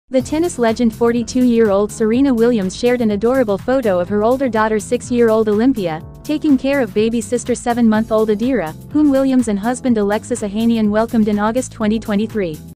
The tennis legend 42-year-old Serena Williams shared an adorable photo of her older daughter 6-year-old Olympia, taking care of baby sister 7-month-old Adira, whom Williams and husband Alexis Ohanian welcomed in August 2023.